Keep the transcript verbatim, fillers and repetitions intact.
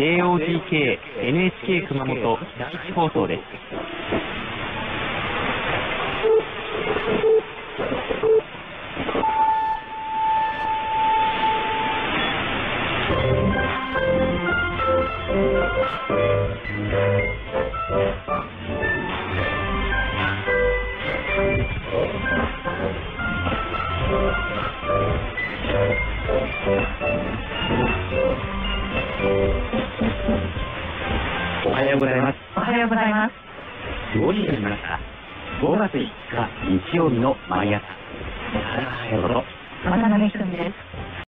エーオージーケーエヌエイチケー 熊本第一放送です。おはようございます。 おはようございます。 ごじになりました。ごがついつか日曜日の毎朝。さあ、どうぞ。 渡辺ひとみです。